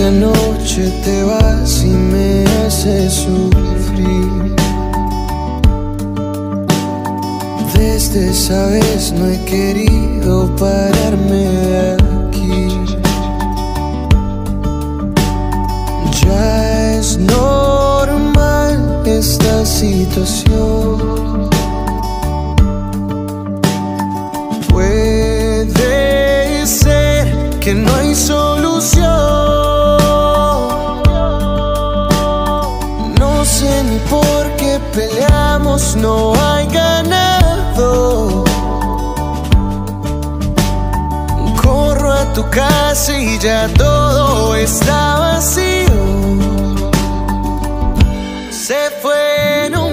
noche te vas y me haces sufrir. Desde esa vez no he querido pararme de aquí. Ya es normal esta situación. Puede ser que no hay solución. No sé ni por qué peleamos, no hay ganado. Corro a tu casa y ya todo está vacío. Se fue, no